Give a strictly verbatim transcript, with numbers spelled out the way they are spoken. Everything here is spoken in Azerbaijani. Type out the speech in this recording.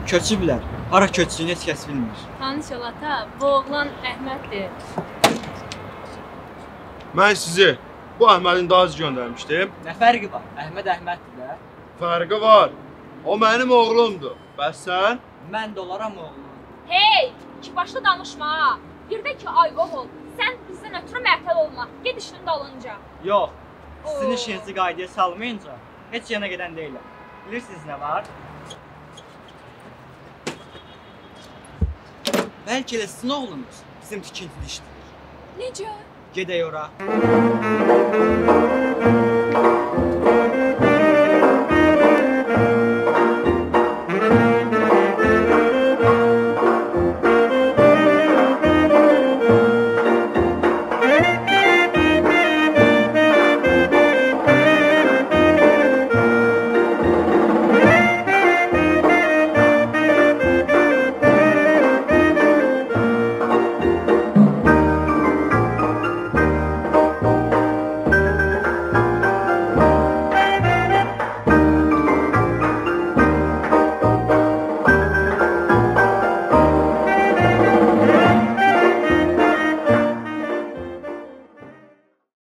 Köçüblər. Hara köçdüyünü heç kəs bilmir. Tanış ol ata, bu oğlan Əhməddir. Mən sizi bu Əhmədin dazı göndərmişdim. Nə fərqi var? Əhməd Əhməddir də. Fərqi var. O mənim oğlumdur. Bəs sən? Mən də olaram oğlum. Hey, iki başlı danışma ha. Bir də ki, ay oğul, sən bizdən ötürü məhtəl olma. Ged işinin dalınca. Yox, sizin Oo. işinizi qaydaya salmayınca heç yana gedən deyiləm. Bilirsiniz nə var? Bəlkə elə sizin oğlunuz bizim tikintili işdir. Necə? Gedək ora.